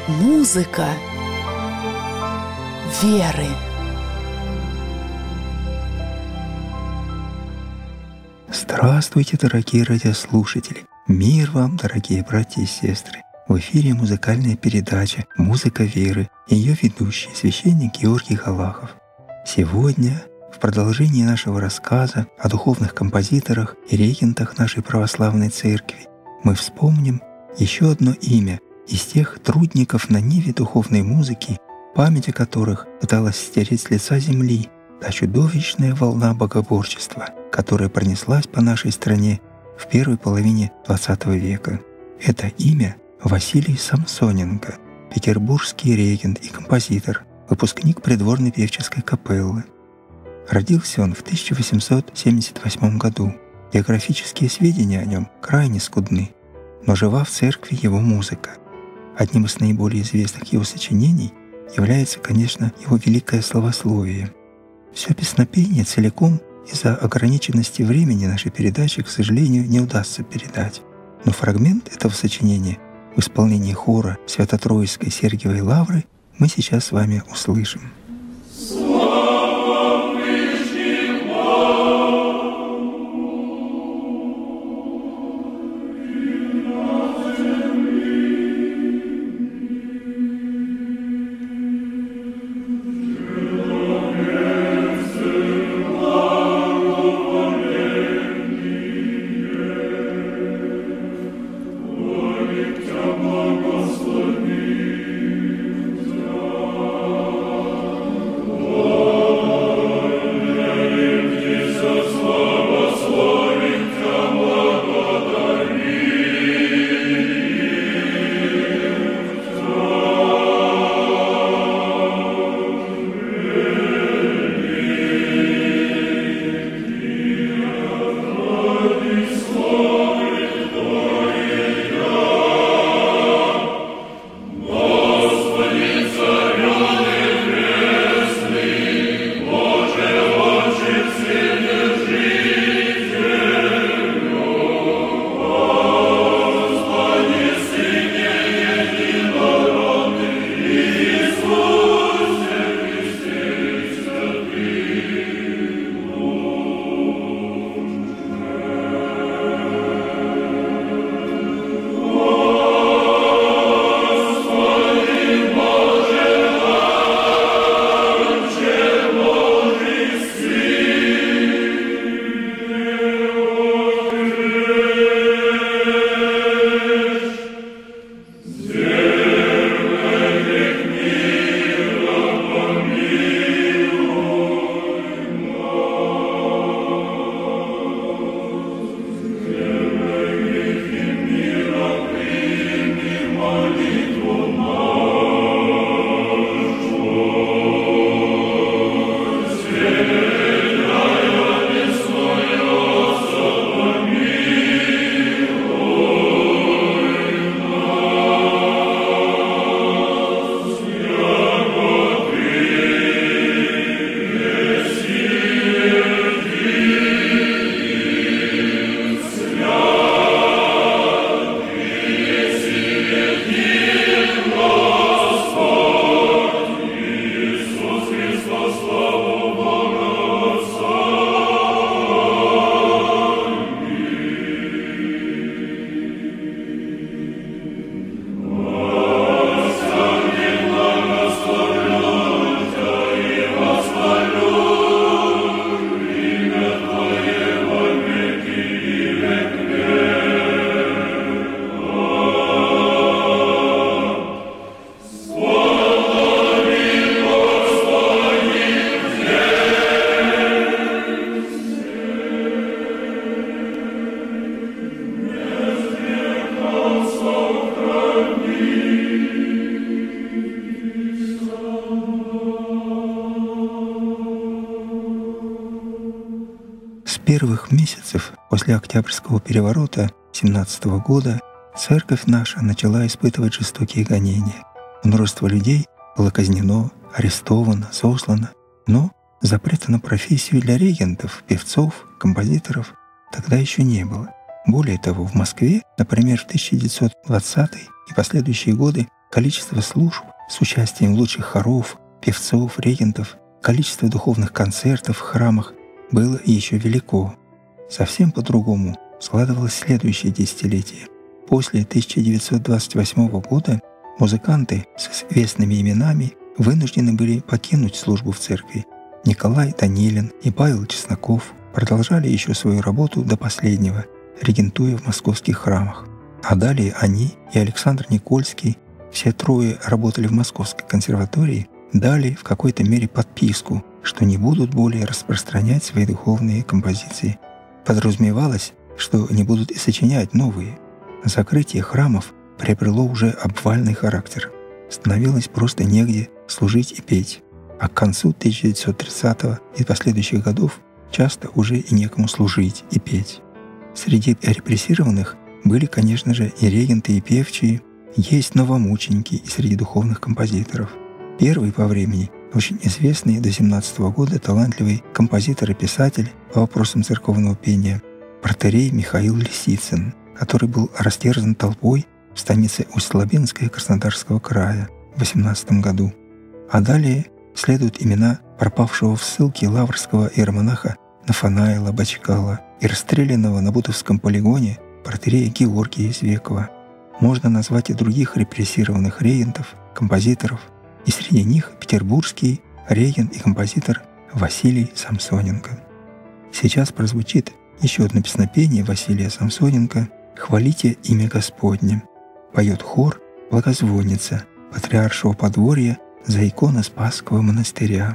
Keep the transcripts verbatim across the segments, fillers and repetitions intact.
Музыка веры. Здравствуйте, дорогие радиослушатели! Мир вам, дорогие братья и сестры! В эфире музыкальная передача «Музыка веры» и ее ведущий, священник Георгий Галахов. Сегодня, в продолжении нашего рассказа о духовных композиторах и регентах нашей православной церкви, мы вспомним еще одно имя из тех трудников на ниве духовной музыки, память о которых пыталась стереть с лица земли та чудовищная волна богоборчества, которая пронеслась по нашей стране в первой половине двадцатого века. Это имя Василий Самсоненко, петербургский регент и композитор, выпускник придворной певческой капеллы. Родился он в тысяча восемьсот семьдесят восьмом году. Биографические сведения о нем крайне скудны, но жива в церкви его музыка. Одним из наиболее известных его сочинений является, конечно, его великое славословие. Все песнопение целиком из-за ограниченности времени нашей передачи, к сожалению, не удастся передать. Но фрагмент этого сочинения в исполнении хора Свято-Троицкой Сергиевой Лавры мы сейчас с вами услышим. Первых месяцев после Октябрьского переворота семнадцатого года церковь наша начала испытывать жестокие гонения. Множество людей было казнено, арестовано, сослано, но запрета на профессию для регентов, певцов, композиторов тогда еще не было. Более того, в Москве, например, в тысяча девятьсот двадцатые и последующие годы Количество служб с участием лучших хоров, певцов, регентов, количество духовных концертов в храмах было еще велико. Совсем по-другому складывалось следующее десятилетие. После тысяча девятьсот двадцать восьмого года музыканты с известными именами вынуждены были покинуть службу в церкви. Николай Данилин и Павел Чесноков продолжали еще свою работу до последнего, регентуя в московских храмах. А далее они и Александр Никольский, все трое работали в Московской консерватории, дали в какой-то мере подписку, что не будут более распространять свои духовные композиции. Подразумевалось, что не будут и сочинять новые. Закрытие храмов приобрело уже обвальный характер. Становилось просто негде служить и петь. А к концу тысяча девятьсот тридцатого и последующих годов часто уже и некому служить и петь. Среди репрессированных были, конечно же, и регенты, и певчие, есть новомученики и среди духовных композиторов. Первый по времени, очень известный до семнадцатого года талантливый композитор и писатель по вопросам церковного пения протоиерей Михаил Лисицын, который был растерзан толпой в станице Усть-Лабинская Краснодарского края в восемнадцатом году. А далее следуют имена пропавшего в ссылке лаврского иеромонаха Нафанаила Бачкала и расстрелянного на Бутовском полигоне протоиерея Георгия Извекова. Можно назвать и других репрессированных регентов, композиторов, и среди них петербургский регент и композитор Василий Самсоненко. Сейчас прозвучит еще одно песнопение Василия Самсоненко «Хвалите имя Господне». Поет хор «Благозвонница» Патриаршего подворья за иконы Спасского монастыря.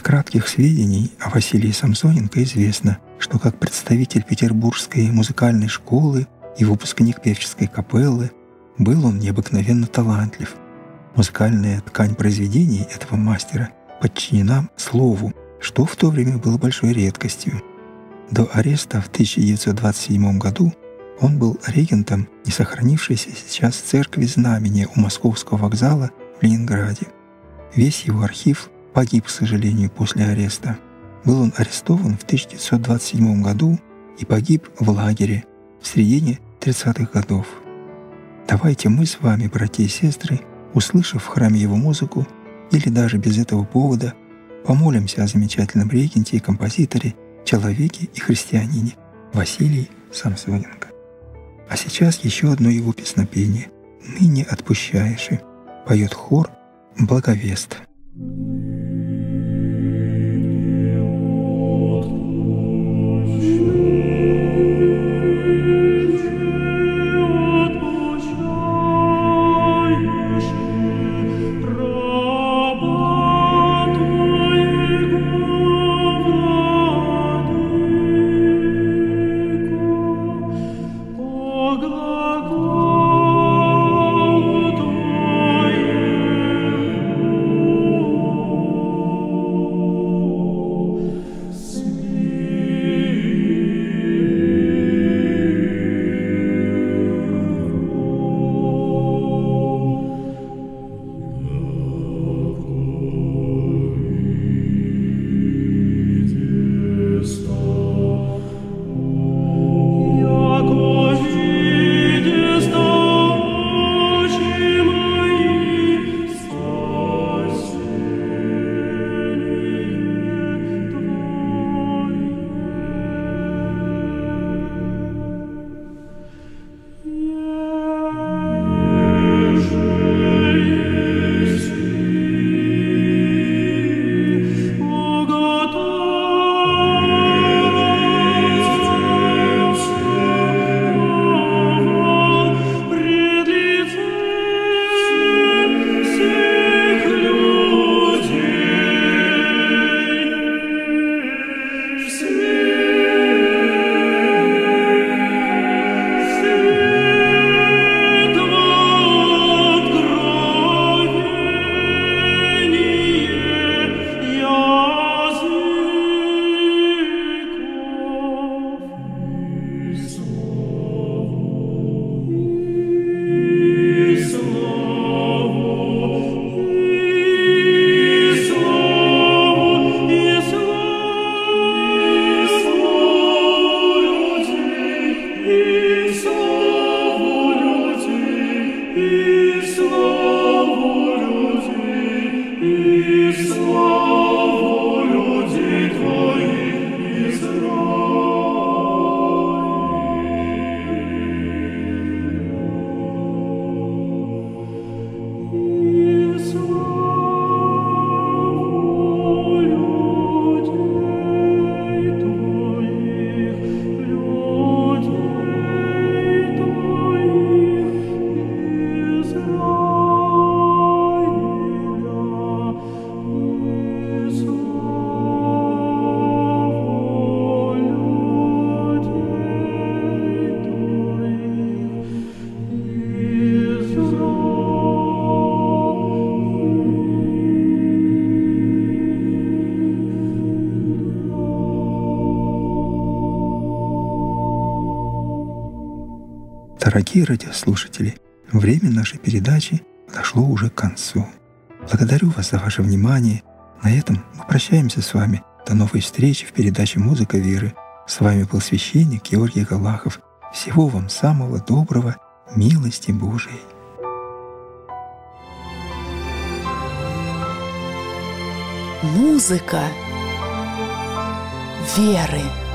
кратких сведений о Василии Самсоненко известно, что как представитель Петербургской музыкальной школы и выпускник певческой капеллы был он необыкновенно талантлив. Музыкальная ткань произведений этого мастера подчинена слову, что в то время было большой редкостью. До ареста в тысяча девятьсот двадцать седьмом году он был регентом не сохранившейся сейчас церкви Знамения у Московского вокзала в Ленинграде. Весь его архив погиб, к сожалению, после ареста. Был он арестован в тысяча девятьсот двадцать седьмом году и погиб в лагере в середине тридцатых годов. Давайте мы с вами, братья и сестры, услышав в храме его музыку или даже без этого повода, помолимся о замечательном регенте и композиторе, человеке и христианине Василии Самсоненко. А сейчас еще одно его песнопение «Ныне отпущаешь», поет хор «Благовест». Дорогие радиослушатели, время нашей передачи подошло уже к концу. Благодарю вас за ваше внимание. На этом мы прощаемся с вами. До новой встречи в передаче «Музыка веры». С вами был священник Георгий Галахов. Всего вам самого доброго, милости Божией. Музыка веры.